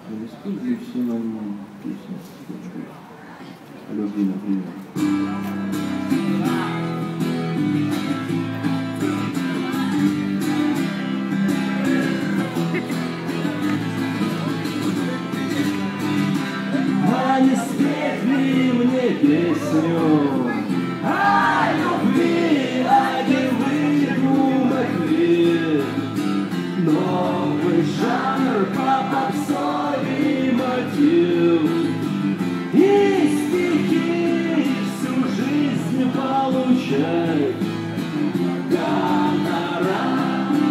Используй все нормальные песни о любви, например. А не спеть ли мне песню о любви, о невыдумок ли? Новый жанр по попсовый мотив, и стихи всю жизнь получать гонорар.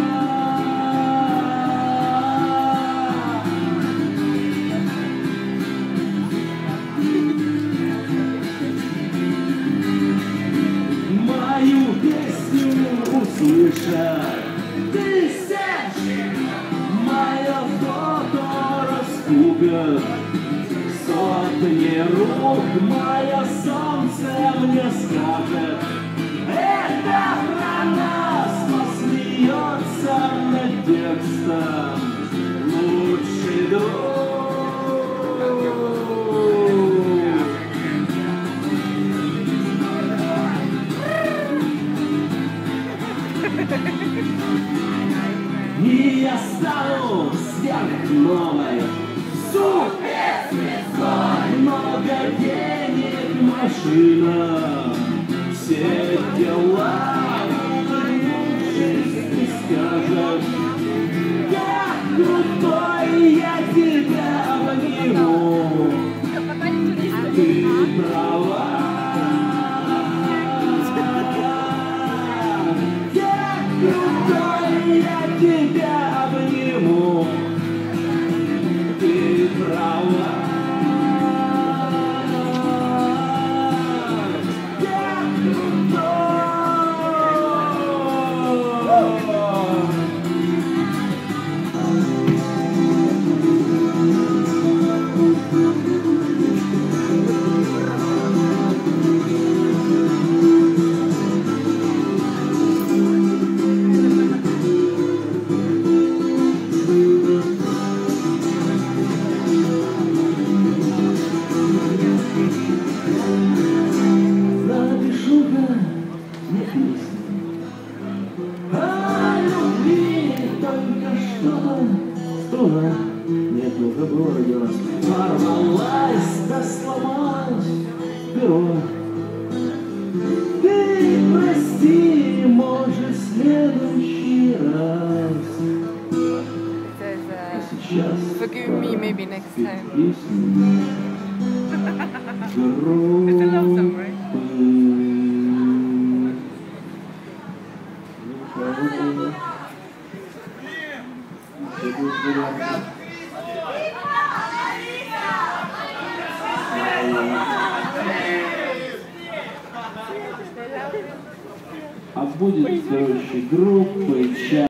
Мою песню услышать тысяч, мое фото раскупят сотни рук, мое солнце мне скажет: это про нас, посмеется над текстом лучший друг. И я стану сверхновой, суперзвездой, много денег, машина, все дела. Вернувшись, ты скажешь: как крутой, я тебя обниму. Ты права. Я тебя обниму, ты права. Я крутой. Струна, нет, уже было родилась, порвалась, да сломалась перо. Ты прости, может, в следующий раз. А сейчас forgive me maybe next time. It's a love song, right? А будет, короче, группы,